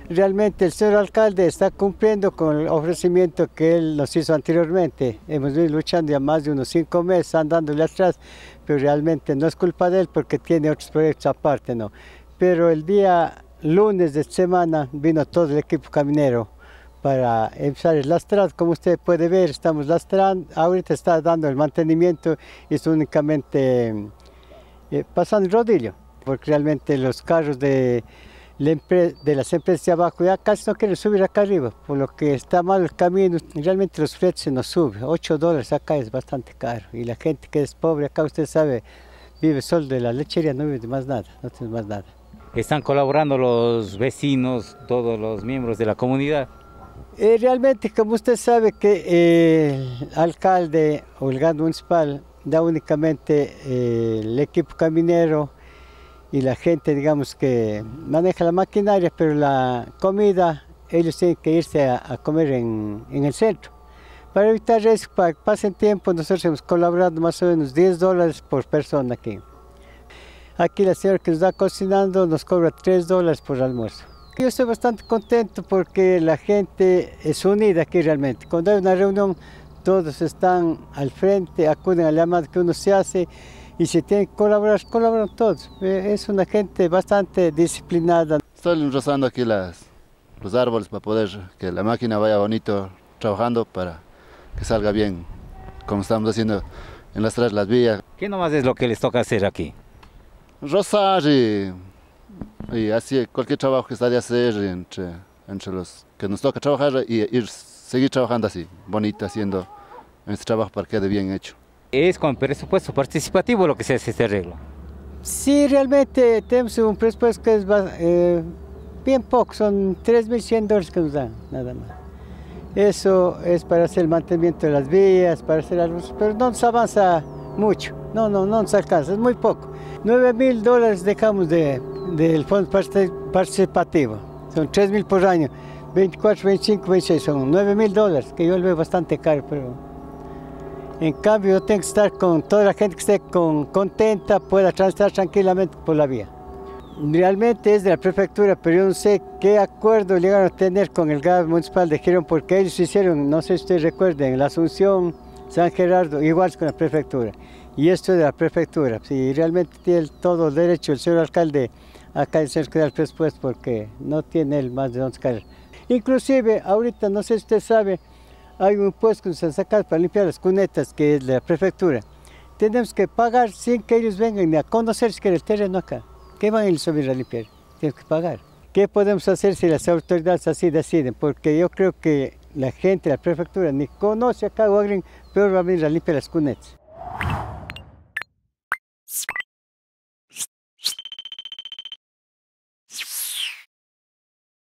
Realmente el señor alcalde está cumpliendo con el ofrecimiento que él nos hizo anteriormente. Hemos venido luchando ya más de unos 5 meses, andándole atrás, pero realmente no es culpa de él porque tiene otros proyectos aparte, ¿no? Pero el día lunes de esta semana vino todo el equipo caminero para empezar el lastrado. Como usted puede ver, estamos lastrando, ahorita está dando el mantenimiento y es únicamente pasando el rodillo, porque realmente los carros de las empresas de abajo ya casi no quieren subir acá arriba, por lo que está mal el camino. Realmente los fletes se nos suben, $8 acá es bastante caro, y la gente que es pobre acá, usted sabe, vive solo de la lechería, no vive de más nada, no tiene más nada. ¿Están colaborando los vecinos, todos los miembros de la comunidad? Realmente, como usted sabe que el alcalde o el gobierno municipal da únicamente el equipo caminero y la gente, digamos, que maneja la maquinaria, pero la comida, ellos tienen que irse a comer en el centro. Para evitar eso, para que pasen tiempo, nosotros hemos colaborado más o menos $10 por persona aquí. Aquí la señora que nos está cocinando nos cobra $3 por almuerzo. Yo estoy bastante contento porque la gente es unida aquí realmente. Cuando hay una reunión, todos están al frente, acuden a la llamada que uno se hace, y si tienen que colaborar, colaboran todos. Es una gente bastante disciplinada. Estoy rozando aquí los árboles para poder que la máquina vaya bonito trabajando para que salga bien, como estamos haciendo en las vías. ¿Qué nomás es lo que les toca hacer aquí? Rozar y así cualquier trabajo que está de hacer entre los que nos toca trabajar y seguir trabajando así, bonito, haciendo este trabajo para que quede bien hecho. ¿Es con presupuesto participativo lo que se hace este arreglo? Sí, realmente tenemos un presupuesto que es bien poco, son $3.100 que nos dan, nada más. Eso es para hacer el mantenimiento de las vías, para hacer algo, pero no nos avanza mucho, no nos alcanza, es muy poco. $9.000 dejamos del fondo participativo, son $3.000 por año, 24, 25, 26, son $9.000, que yo lo veo bastante caro, pero en cambio yo tengo que estar con toda la gente que esté contenta, pueda transitar tranquilamente por la vía. Realmente es de la prefectura, pero yo no sé qué acuerdo llegaron a tener con el gobierno municipal de Girón, porque ellos hicieron, no sé si ustedes recuerden, la Asunción, San Gerardo, igual con la prefectura. Y esto es de la prefectura. Si realmente tiene todo el derecho el señor alcalde acá en ser que da el presupuesto, porque no tiene él más de dónde caer. Inclusive, ahorita, no sé si usted sabe, hay un impuesto que se saca para limpiar las cunetas, que es de la prefectura. Tenemos que pagar sin que ellos vengan a conocer si quieren el terreno acá. ¿Qué van a ir a subir a limpiar? Tenemos que pagar. ¿Qué podemos hacer si las autoridades así deciden? Porque yo creo que la gente de la prefectura ni conoce acá o alguien, peor va a venir a limpiar las cunetas.